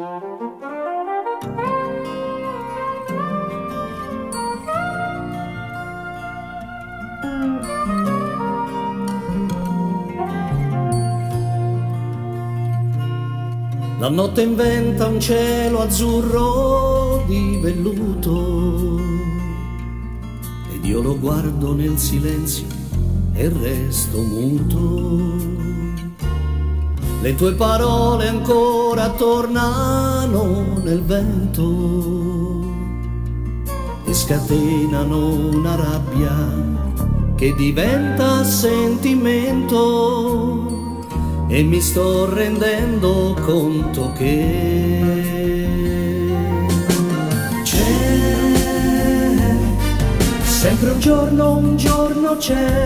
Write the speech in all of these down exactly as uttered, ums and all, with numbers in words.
La notte inventa un cielo azzurro di velluto ed io lo guardo nel silenzio e resto muto. Le tue parole ancora tornano nel vento e scatenano una rabbia che diventa sentimento. E mi sto rendendo conto che c'è sempre un giorno, un giorno c'è.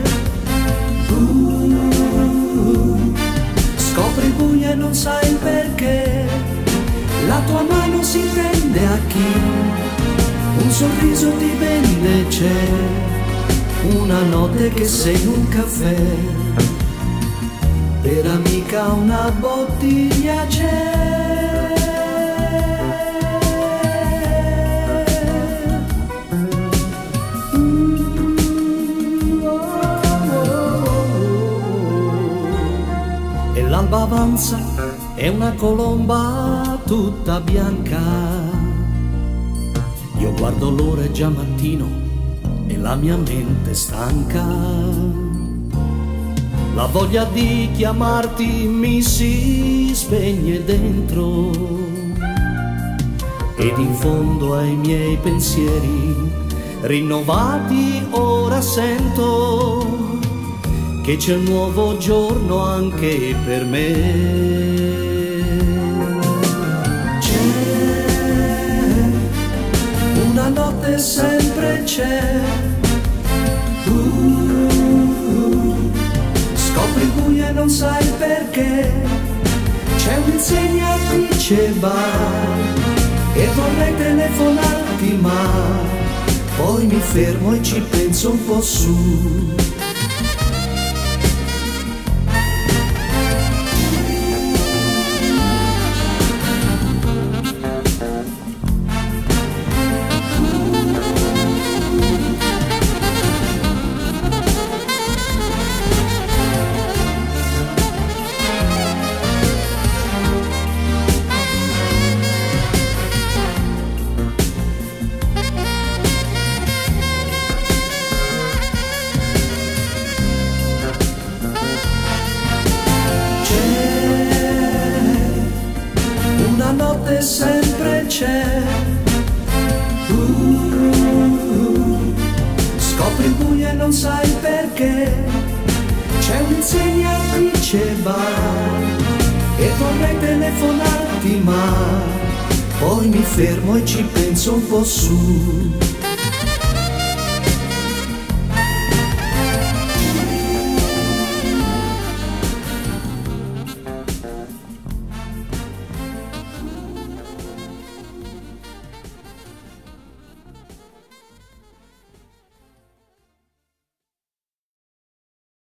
Uh, scopri il buio e non sai il perché. La tua mano si tende a chi un sorriso ti vende. C'è una notte che sei in un caffè, per amica una bottiglia c'è. Mm, oh, oh, oh. E l'alba avanza, è una colomba tutta bianca. Io guardo l'ora, è già mattino e la mia mente è stanca. La voglia di chiamarti mi si spegne dentro ed in fondo ai miei pensieri rinnovati ora sento che c'è un nuovo giorno anche per me. C'è una notte, sempre c'è. Scopri il buio e non sai perché. C'è un'insegnante bar e vorrei telefonarti, ma poi mi fermo e ci penso un po' su. Una notte sempre c'è. Uh, scopri il buio e non sai perché. C'è un'insegnante bar e vorrei telefonarti, ma poi mi fermo e ci penso un po' su.